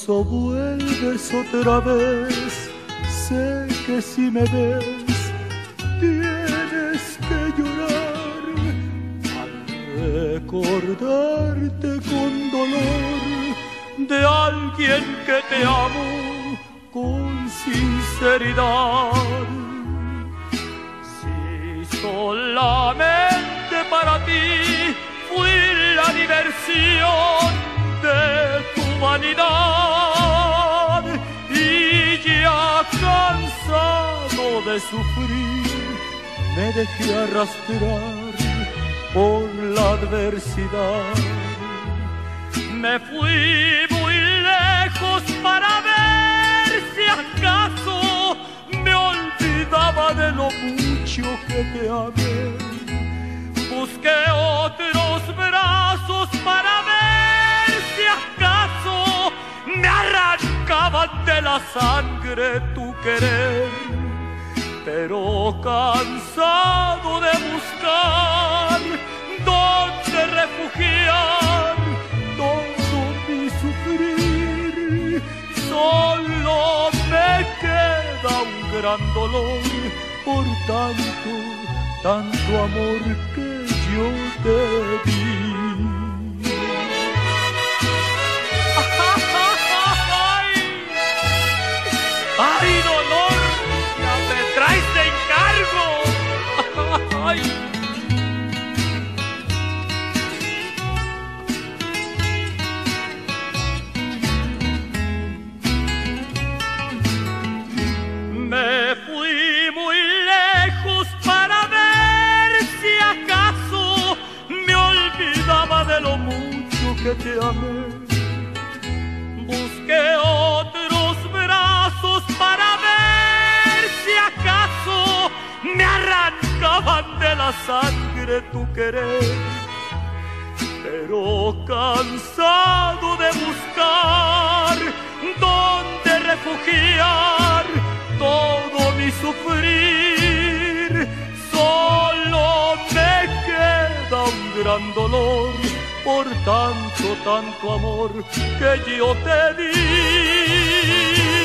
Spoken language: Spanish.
acaso vuelves otra vez. Sé que si me ves tienes que llorar al recordarte con dolor de alguien que te amo con sinceridad. Si solamente para ti fui la diversión de tu vanidad y ya cansado de sufrir me dejé arrastrar por la adversidad. Me fui muy lejos para ver si acaso me olvidaba de lo mucho que te amé. Busqué otros brazos para ver si acaso me arrancaban de la sangre tu querer. Pero cansado de buscar dónde refugiar todo mi sufrir, solo me queda un gran dolor por tanto amor que yo te di. ¡Ay, dolor! ¡Ya me traes de encargo! ¡Ay! Me fui muy lejos para ver si acaso me olvidaba de lo mucho que te amé. Busqué otros brazos para ver si acaso me arrancaban de la sangre tu querer. Pero cansado de buscar dónde refugiar todo mi sufrir, solo me queda un gran dolor por tanto amor que yo te di.